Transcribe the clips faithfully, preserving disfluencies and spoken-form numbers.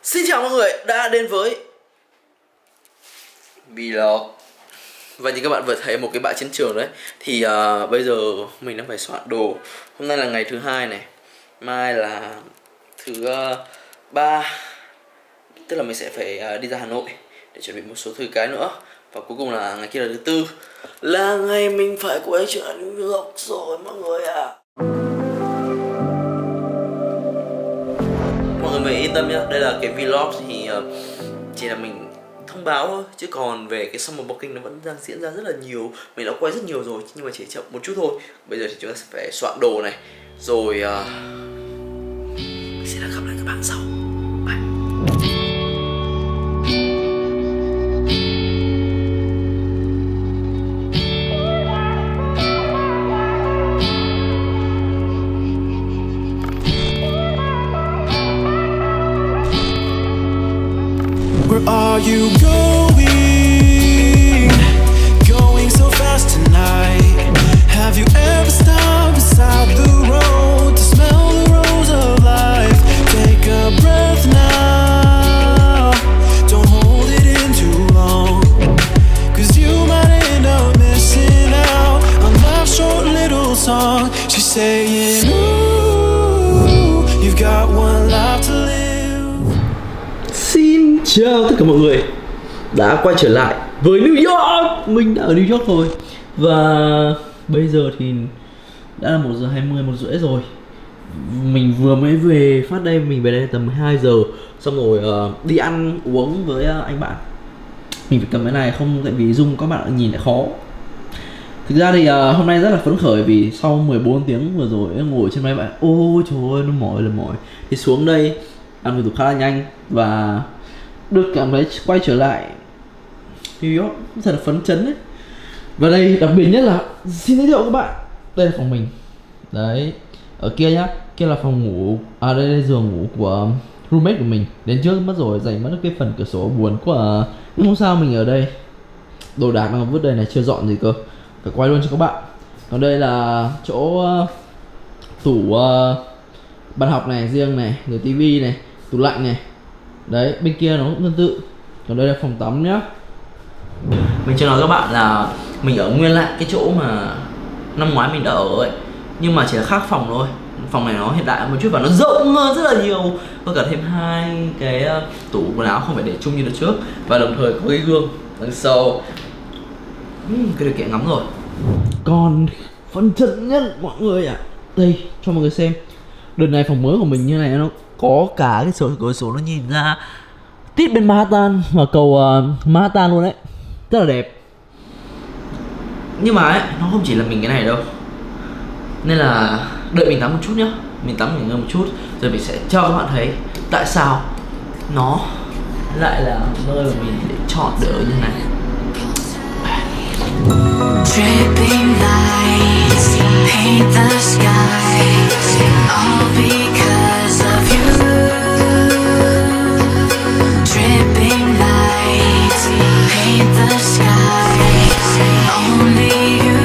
Xin chào mọi người đã đến với vlog. Và như các bạn vừa thấy một cái bãi chiến trường đấy, thì uh, bây giờ mình đang phải soạn đồ. Hôm nay là ngày thứ hai này, mai là thứ uh, ba, tức là mình sẽ phải uh, đi ra Hà Nội để chuẩn bị một số thứ cái nữa. Và cuối cùng là ngày kia là thứ tư, là ngày mình phải quay trở lại New York rồi mọi người ạ. Mọi người mình yên tâm nhá, đây là cái vlog thì uh, chỉ là mình thông báo thôi, chứ còn về cái summer booking nó vẫn đang diễn ra rất là nhiều. Mình đã quay rất nhiều rồi nhưng mà chỉ chậm một chút thôi. Bây giờ thì chúng ta sẽ phải soạn đồ này, rồi uh, mình sẽ gặp lại các bạn sau. Bye. Where are you going? Going so fast tonight. Have you ever stopped beside the road to smell the rose of life? Take a breath now. Don't hold it in too long, cause you might end up missing out on life's short little song. She's saying, ooh, you've got one life to live. Xin chào tất cả mọi người đã quay trở lại với New York. Mình đã ở New York rồi. Và bây giờ thì đã là một giờ hai mươi, một rưỡi rồi. Mình vừa mới về phát đây, mình về đây tầm mười hai giờ. Xong rồi uh, đi ăn uống với uh, anh bạn. Mình phải cầm cái này không, tại vì zoom các bạn nhìn lại khó. Thực ra thì uh, hôm nay rất là phấn khởi vì sau mười bốn tiếng vừa rồi ngồi trên máy bay, ôi trời ơi nó mỏi là mỏi. Thì xuống đây ăn thủ tục khá là nhanh và được cảm thấy quay trở lại New York thật là phấn chấn đấy. Và đây đặc biệt nhất là xin giới thiệu các bạn, đây là phòng mình đấy, ở kia nhá, kia là phòng ngủ, à đây là giường ngủ của roommate của mình, đến trước mất rồi, dành mất cái phần cửa sổ buồn quá à. Nhưng không sao, mình ở đây, đồ đạc đang vứt đây này, chưa dọn gì cơ, phải quay luôn cho các bạn. Còn đây là chỗ uh, tủ uh, bàn học này riêng này, rồi tivi này, tủ lạnh này. Đấy, bên kia nó cũng tương tự. Còn đây là phòng tắm nhá. Mình chưa nói các bạn là mình ở nguyên lại cái chỗ mà năm ngoái mình đã ở ấy, nhưng mà chỉ là khác phòng thôi. Phòng này nó hiện đại một chút và nó rộng hơn rất là nhiều. Có cả thêm hai cái uh, tủ quần áo không phải để chung như đợt trước. Và đồng thời có cái gương đằng sau. uhm, Cái điều kiện ngắm rồi. Còn phần chân nhất mọi người ạ, à, đây cho mọi người xem. Đợt này phòng mới của mình như này nó có cả cái sổ cửa sổ nó nhìn ra tít bên Manhattan và cầu uh, Manhattan luôn đấy, rất là đẹp. Nhưng mà ấy, nó không chỉ là mình cái này đâu, nên là đợi mình tắm một chút nhá, mình tắm nghỉ ngơi một chút rồi mình sẽ cho các bạn thấy tại sao nó lại là nơi mà mình để chọn để ở như này. Dripping lights paint the skies, all because of you. Dripping lights paint the skies, only you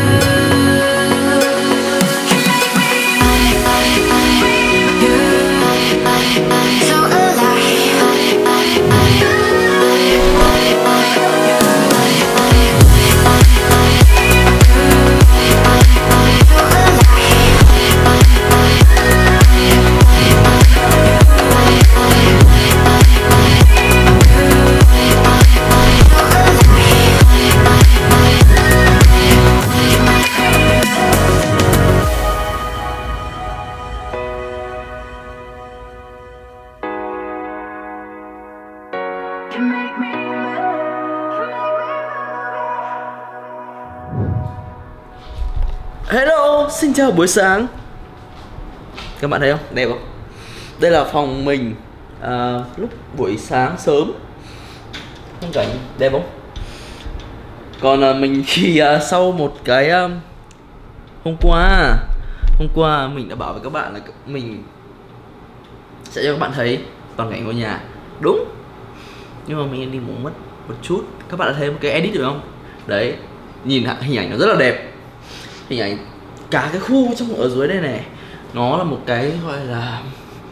can make me I, I, I, you so alive. I, I, I, Hello, xin chào buổi sáng. Các bạn thấy không? Đẹp không? Đây là phòng mình à, lúc buổi sáng sớm. Khung cảnh đẹp không? Còn à, mình thì à, sau một cái à, hôm qua Hôm qua mình đã bảo với các bạn là mình sẽ cho các bạn thấy toàn cảnh ngôi nhà. Đúng. Nhưng mà mình đi ngủ mất một chút. Các bạn đã thấy một cái edit được không? Đấy, nhìn hình ảnh nó rất là đẹp. Hình ảnh cả cái khu trong ở dưới đây này, nó là một cái gọi là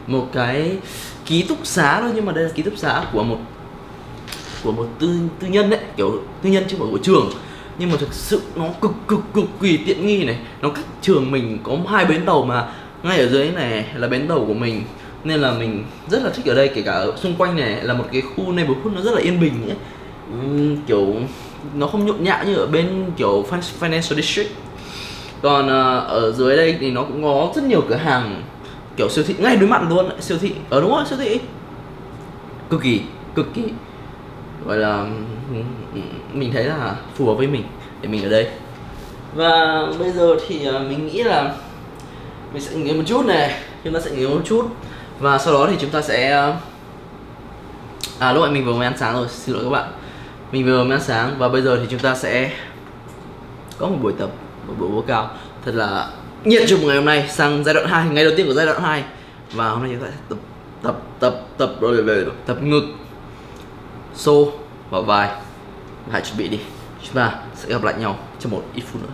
một cái ký túc xá thôi, nhưng mà đây là ký túc xá của một của một tư tư nhân đấy, kiểu tư nhân chứ không phải của trường. Nhưng mà thực sự nó cực cực cực kỳ tiện nghi này, nó cách trường mình có hai bến tàu, mà ngay ở dưới này là bến tàu của mình, nên là mình rất là thích ở đây. Kể cả ở xung quanh này là một cái khu neighborhood nó rất là yên bình ấy. Uhm, kiểu nó không nhộn nhã như ở bên kiểu Financial District. Còn uh, ở dưới đây thì nó cũng có rất nhiều cửa hàng kiểu siêu thị ngay đối mặt luôn, siêu thị ở, đúng rồi, siêu thị cực kỳ cực kỳ gọi là mình thấy là phù hợp với mình để mình ở đây. Và bây giờ thì uh, mình nghĩ là mình sẽ nghỉ một chút này, chúng ta sẽ nghỉ một chút và sau đó thì chúng ta sẽ uh... à lúc này mình vừa mới ăn sáng rồi, xin lỗi các bạn, mình vừa mới ăn sáng và bây giờ thì chúng ta sẽ có một buổi tập, một buổi workout thật là nhiệt cho một ngày hôm nay, sang giai đoạn hai, ngày đầu tiên của giai đoạn hai. Và hôm nay chúng ta sẽ tập tập tập tập tập, tập ngực, xô và vai. Hãy chuẩn bị đi, chúng ta sẽ gặp lại nhau trong một ít phút nữa.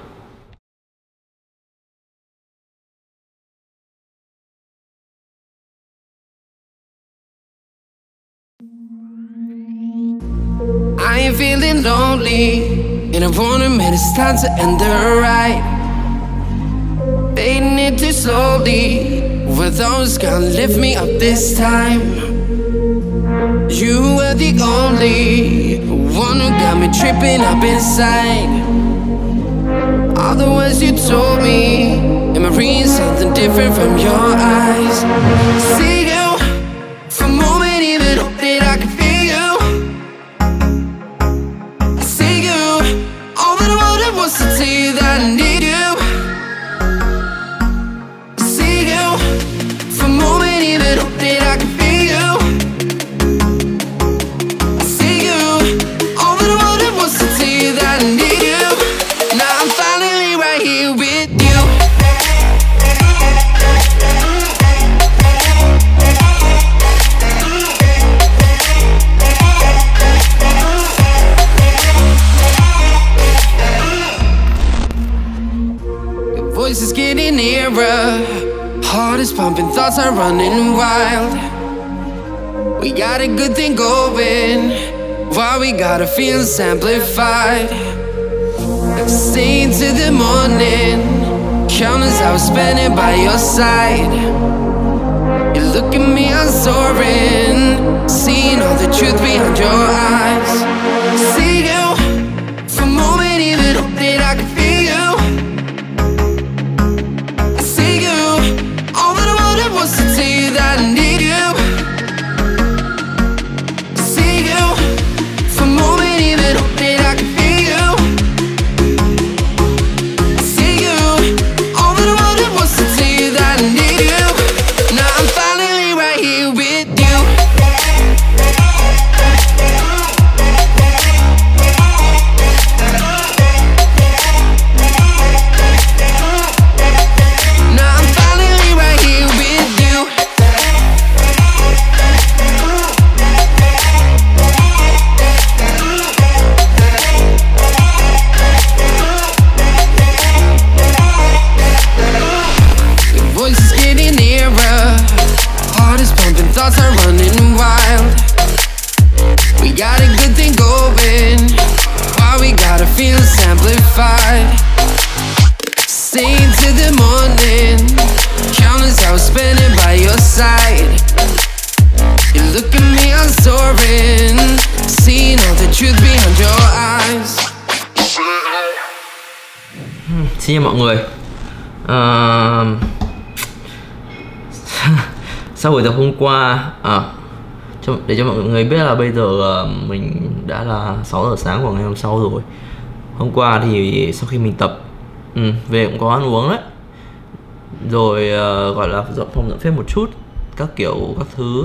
I ain't feeling lonely, and I wanna admit it's time to end the ride. Fading it too slowly, were those gonna lift me up this time? You were the only one who got me tripping up inside. All the words you told me, am I reading something different from your eyes? See you, for a moment even hope that I can feel you. I see you, all that I wanted was to tell you that I need you. I see you, for a moment even hope that I can feel you. I see you, all that I wanted was to tell you that I need you. Now I'm finally right here with you. Your voice is getting nearer, heart is pumping, thoughts are running wild. We got a good thing going, why we gotta feel amplified. Stay till the morning, countless hours spending by your side. You look at me, I'm soaring, seeing all the truth behind your eyes. See you, for a moment even hope that I can feel you. I see you, all that I wanted was to tell you that I need you. I see you, for a moment even hope that I can feel you. I see you, all that I wanted was to tell you that I need you. Now I'm finally right here with you. Now I'm finally right here with you. Your voice is getting nearer, heart is pumping, thoughts are running wild. We got a good thing going, why we gotta feel amplified. Stay till the morning, countless hours spending by your side. You look at me, I'm soaring, seeing all the truth behind your eyes. Xin chào mọi người. Ờ, sau buổi tập hôm qua, à, cho, để cho mọi người biết là bây giờ uh, mình đã là sáu giờ sáng của ngày hôm sau rồi. Hôm qua thì sau khi mình tập, ừ, về cũng có ăn uống đấy, rồi uh, gọi là dọn phòng dọn phép một chút, các kiểu các thứ.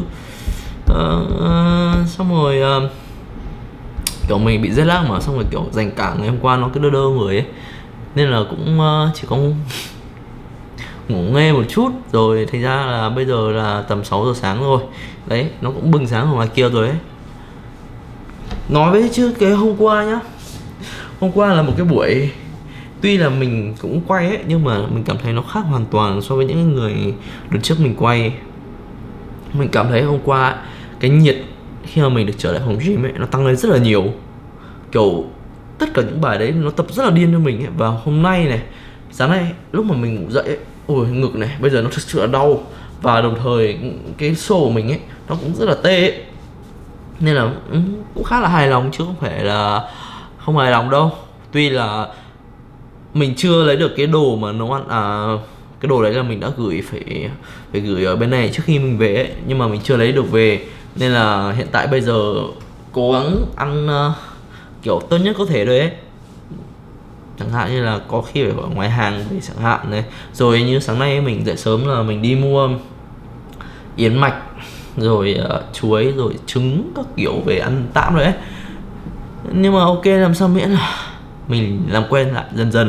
Uh, xong rồi uh, kiểu mình bị jet lag mà, xong rồi kiểu dành cả ngày hôm qua nó cứ đơ đơ người ấy, nên là cũng uh, chỉ có ngủ nghe một chút, rồi thành ra là bây giờ là tầm sáu giờ sáng rồi. Đấy, nó cũng bừng sáng ở ngoài kia rồi đấy. Nói với chứ cái hôm qua nhá, hôm qua là một cái buổi, tuy là mình cũng quay ấy, nhưng mà mình cảm thấy nó khác hoàn toàn so với những người đợt trước mình quay. mình cảm thấy hôm qua ấy, cái nhiệt khi mà mình được trở lại phòng gym ấy nó tăng lên rất là nhiều. Kiểu tất cả những bài đấy nó tập rất là điên cho mình ấy. Và hôm nay này, sáng nay lúc mà mình ngủ dậy ấy, ôi ngực này bây giờ nó thực sự là đau. Và đồng thời cái xô của mình ấy nó cũng rất là tê ấy. Nên là cũng khá là hài lòng chứ không phải là không hài lòng đâu. Tuy là mình chưa lấy được cái đồ mà nấu ăn, à cái đồ đấy là mình đã gửi phải phải gửi ở bên này trước khi mình về ấy, nhưng mà mình chưa lấy được về. Nên là hiện tại bây giờ cố gắng ăn uh, kiểu tốt nhất có thể thôi ấy. Chẳng hạn như là có khi phải ở ngoài hàng về chẳng hạn này. Rồi như sáng nay mình dậy sớm là mình đi mua yến mạch, rồi uh, chuối, rồi trứng các kiểu về ăn tạm rồi ấy. Nhưng mà ok, làm sao miễn là mình làm quen lại dần dần.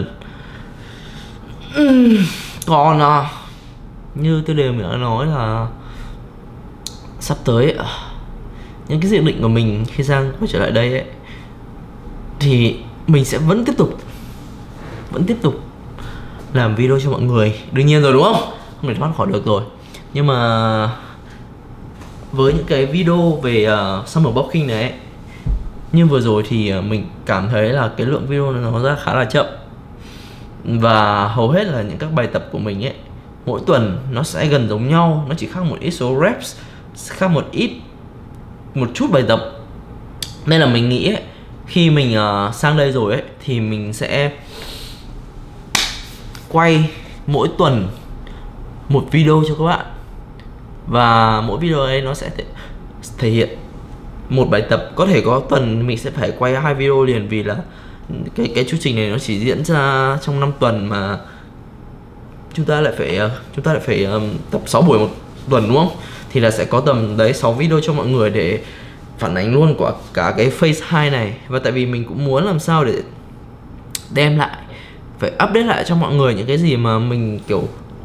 uhm, Còn uh, như tiêu đề mình đã nói là sắp tới uh, những cái dự định của mình khi Giang quay trở lại đây ấy, thì mình sẽ vẫn tiếp tục Vẫn tiếp tục làm video cho mọi người. Đương nhiên rồi đúng không? Không thể thoát khỏi được rồi. Nhưng mà với những cái video về uh, Summer Bulking này ấy, như vừa rồi thì uh, mình cảm thấy là cái lượng video nó ra khá là chậm. Và hầu hết là những các bài tập của mình ấy, mỗi tuần nó sẽ gần giống nhau. Nó chỉ khác một ít số reps, khác một ít một chút bài tập. Nên là mình nghĩ ấy, khi mình uh, sang đây rồi ấy thì mình sẽ quay mỗi tuần một video cho các bạn. Và mỗi video ấy nó sẽ thể, thể hiện một bài tập. Có thể có tuần mình sẽ phải quay hai video liền, vì là cái cái chu trình này nó chỉ diễn ra trong năm tuần mà chúng ta lại phải chúng ta lại phải um, tập sáu buổi một tuần đúng không? Thì là sẽ có tầm đấy sáu video cho mọi người để phản ánh luôn của cả cái phase hai này. Và tại vì mình cũng muốn làm sao để đem lại, phải update lại cho mọi người những cái gì mà mình kiểu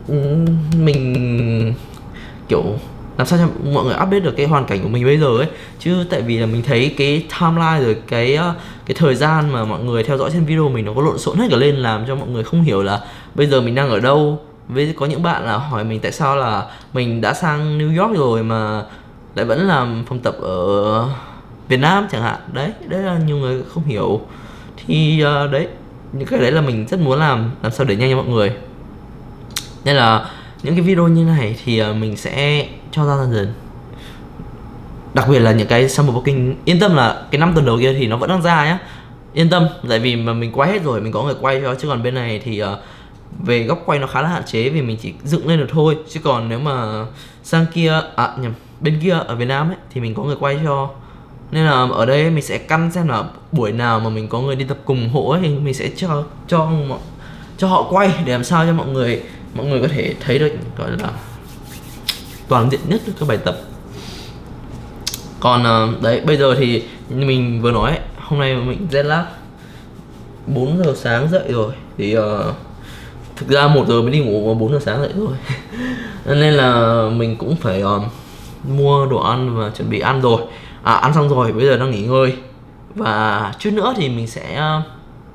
mình kiểu làm sao cho mọi người update được cái hoàn cảnh của mình bây giờ ấy. Chứ tại vì là mình thấy cái timeline rồi cái cái thời gian mà mọi người theo dõi trên video mình nó có lộn xộn hết cả lên, làm cho mọi người không hiểu là bây giờ mình đang ở đâu. Với có những bạn là hỏi mình tại sao là mình đã sang New York rồi mà lại vẫn làm phòng tập ở Việt Nam chẳng hạn. Đấy, đấy là nhiều người không hiểu. Thì uh, đấy, những cái đấy là mình rất muốn làm làm sao để nhanh cho mọi người. Nên là những cái video như này thì uh, mình sẽ cho ra dần dần. Đặc biệt là những cái Summer Bulking, yên tâm là cái năm tuần đầu kia thì nó vẫn đang ra nhá. Yên tâm, tại vì mà mình quay hết rồi, mình có người quay cho. Chứ còn bên này thì uh, về góc quay nó khá là hạn chế, vì mình chỉ dựng lên được thôi. Chứ còn nếu mà sang kia, à nhầm, bên kia ở Việt Nam ấy thì mình có người quay cho. Nên là ở đây mình sẽ căn xem là buổi nào mà mình có người đi tập cùng hộ ấy, thì mình sẽ cho cho cho họ quay để làm sao cho mọi người mọi người có thể thấy được gọi là toàn diện nhất các bài tập. Còn đấy, bây giờ thì như mình vừa nói ấy, hôm nay mình jet lag bốn giờ sáng dậy rồi. Thì uh, thực ra một giờ mới đi ngủ mà bốn giờ sáng dậy rồi. Nên là mình cũng phải uh, mua đồ ăn và chuẩn bị ăn rồi. À, ăn xong rồi, bây giờ đang nghỉ ngơi. Và chút nữa thì mình sẽ uh,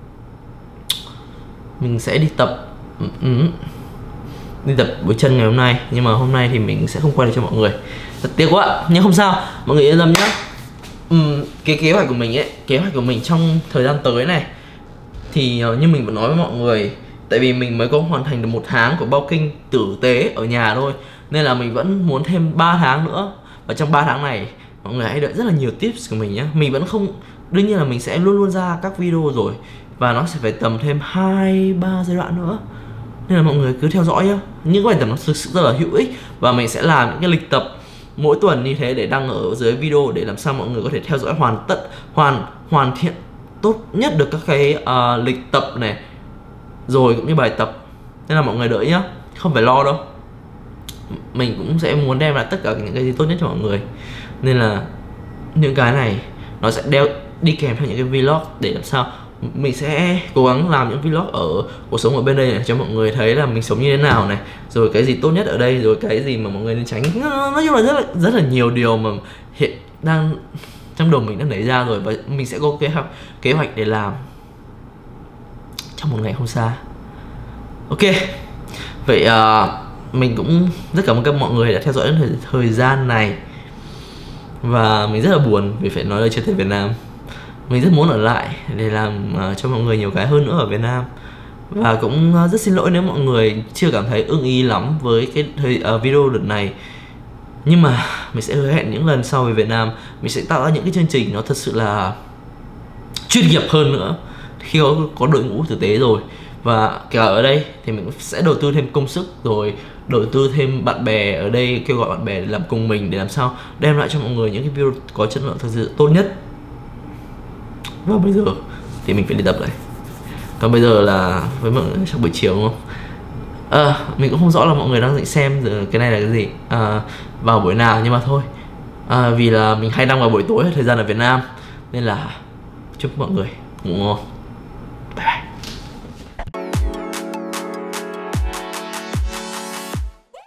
Mình sẽ đi tập ừ, Đi tập với chân ngày hôm nay. Nhưng mà hôm nay thì mình sẽ không quay được cho mọi người, thật tiếc quá. Nhưng không sao, mọi người yên tâm nhé. uhm, Cái kế hoạch của mình ấy, kế hoạch của mình trong thời gian tới này thì uh, như mình vẫn nói với mọi người, tại vì mình mới có hoàn thành được một tháng của bulking tử tế ở nhà thôi, nên là mình vẫn muốn thêm ba tháng nữa. Và trong ba tháng này mọi người hãy đợi rất là nhiều tips của mình nhé. Mình vẫn không, đương nhiên là mình sẽ luôn luôn ra các video rồi, và nó sẽ phải tầm thêm hai ba giai đoạn nữa. Nên là mọi người cứ theo dõi nhá. Những bài tập nó thực sự rất là hữu ích. Và mình sẽ làm những cái lịch tập mỗi tuần như thế để đăng ở dưới video, để làm sao mọi người có thể theo dõi hoàn tất, hoàn hoàn thiện tốt nhất được các cái uh, lịch tập này, rồi cũng như bài tập. Nên là mọi người đợi nhá, không phải lo đâu. Mình cũng sẽ muốn đem lại tất cả những cái gì tốt nhất cho mọi người. Nên là những cái này nó sẽ đeo đi kèm theo những cái vlog, để làm sao mình sẽ cố gắng làm những vlog ở cuộc sống ở bên đây này, cho mọi người thấy là mình sống như thế nào này, rồi cái gì tốt nhất ở đây, rồi cái gì mà mọi người nên tránh. Nói chung là rất là rất là nhiều điều mà hiện đang trong đầu mình đang nảy ra rồi, và mình sẽ có kế hoạch kế hoạch để làm trong một ngày không xa. Ok, vậy uh, mình cũng rất cảm ơn các mọi người đã theo dõi thời, thời gian này. Và mình rất là buồn vì phải nói lời chia tay Việt Nam. Mình rất muốn ở lại để làm uh, cho mọi người nhiều cái hơn nữa ở Việt Nam. Và cũng uh, rất xin lỗi nếu mọi người chưa cảm thấy ưng ý lắm với cái thời, uh, video đợt này. Nhưng mà mình sẽ hứa hẹn những lần sau về Việt Nam mình sẽ tạo ra những cái chương trình nó thật sự là chuyên nghiệp hơn nữa khi có, có đội ngũ tử tế rồi. Và cả ở đây thì mình sẽ đầu tư thêm công sức, rồi đầu tư thêm bạn bè ở đây, kêu gọi bạn bè để làm cùng mình, để làm sao đem lại cho mọi người những cái video có chất lượng thật sự tốt nhất. Và bây giờ thì mình phải đi tập đây. Còn bây giờ là với mọi người trong buổi chiều đúng không? À, mình cũng không rõ là mọi người đang định xem cái này là cái gì, à, vào buổi nào, nhưng mà thôi, à, vì là mình hay đăng vào buổi tối thời gian ở Việt Nam nên là chúc mọi người ngủ ngon. Bye bye.